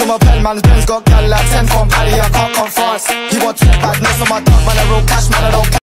my pen, man, Ben's got gal like 10 from Paddy, I can't come fast. He want to badness on my dog, man, I real cash, man, I don't